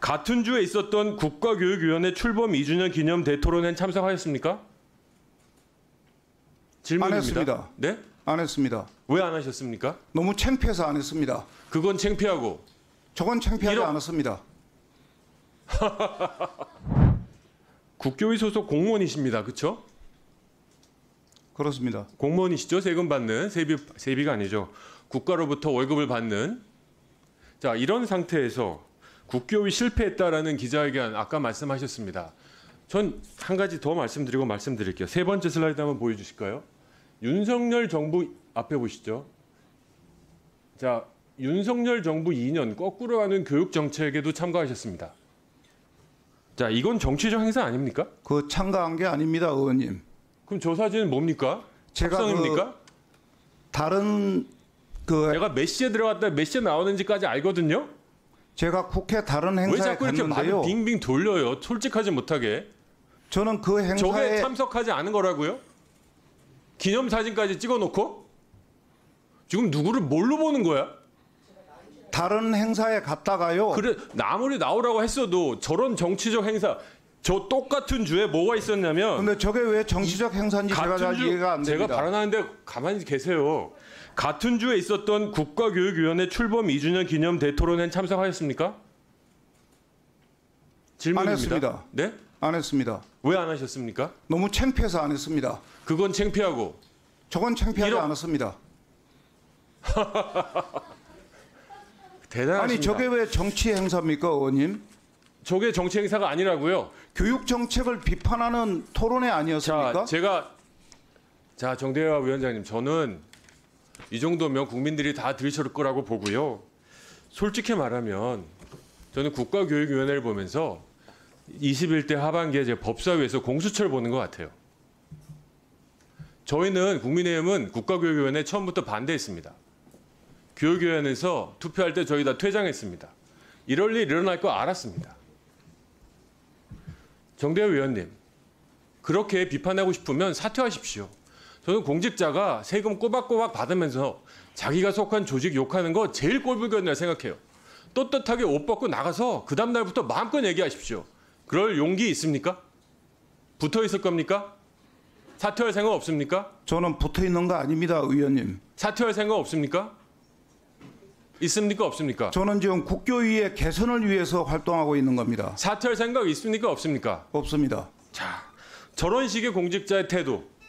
같은 주에 있었던 국가교육위원회 출범 2주년 기념 대토론회에 참석하셨습니까? 질문입니다. 안 했습니다. 네? 안 했습니다. 왜 안 하셨습니까? 너무 창피해서 안 했습니다. 그건 창피하고. 저건 창피하지 않았습니다. 국교위 소속 공무원이십니다. 그렇죠? 그렇습니다. 공무원이시죠? 세금 받는 세비가 아니죠. 국가로부터 월급을 받는. 자, 이런 상태에서 국교위 실패했다라는 기자회견 아까 말씀하셨습니다. 전 한 가지 더 말씀드릴게요. 세 번째 슬라이드 한번 보여주실까요? 윤석열 정부 앞에 보시죠. 자, 윤석열 정부 2년 거꾸로 가는 교육 정책에도 참가하셨습니다. 자, 이건 정치적 행사 아닙니까? 그 참가한 게 아닙니다, 의원님. 그럼 저 사진은 뭡니까? 제가 합성입니까? 다른 내가 몇 시에 들어갔다 몇 시에 나오는지까지 알거든요. 제가 국회 다른 왜 행사에 자꾸 이렇게 말을 갔는데요. 빙빙 돌려요? 솔직하지 못하게. 저는 그 저게 행사에 참석하지 않은 거라고요? 기념사진까지 찍어놓고? 지금 누구를 뭘로 보는 거야? 다른 행사에 갔다가요. 그래, 아무리 나오라고 했어도 저런 정치적 행사, 저 똑같은 주에 뭐가 있었냐면 근데 저게 왜 정치적 행사인지 제가 잘 이해가 안 됩니다. 제가 발언하는데 가만히 계세요. 같은 주에 있었던 국가교육위원회 출범 2주년 기념 대토론회에 참석하셨습니까? 질문입니다. 안 했습니다. 네? 안 했습니다. 왜 안 하셨습니까? 너무 창피해서 안 했습니다. 그건 창피하고. 저건 창피하지 않았습니다. 대단하십니다. 아니 저게 왜 정치 행사입니까, 의원님? 저게 정치 행사가 아니라고요. 교육 정책을 비판하는 토론회 아니었습니까? 자, 정대화 위원장님, 저는 이 정도면 국민들이 다 들으실 거라고 보고요. 솔직히 말하면 저는 국가교육위원회를 보면서 21대 하반기에 제 법사위에서 공수처를 보는 것 같아요. 저희는 국민의힘은 국가교육위원회 처음부터 반대했습니다. 교육위원회에서 투표할 때 저희 다 퇴장했습니다. 이럴 일 일어날 거 알았습니다. 정대화 위원님, 그렇게 비판하고 싶으면 사퇴하십시오. 저는 공직자가 세금 꼬박꼬박 받으면서 자기가 속한 조직 욕하는 거 제일 꼴불견이라 생각해요. 떳떳하게 옷 벗고 나가서 그 다음 날부터 마음껏 얘기하십시오. 그럴 용기 있습니까? 붙어 있을 겁니까? 사퇴할 생각 없습니까? 저는 붙어 있는 거 아닙니다, 의원님. 사퇴할 생각 없습니까? 있습니까? 없습니까? 저는 지금 국교위의 개선을 위해서 활동하고 있는 겁니다. 사퇴할 생각 있습니까? 없습니까? 없습니다. 자, 저런 식의 공직자의 태도,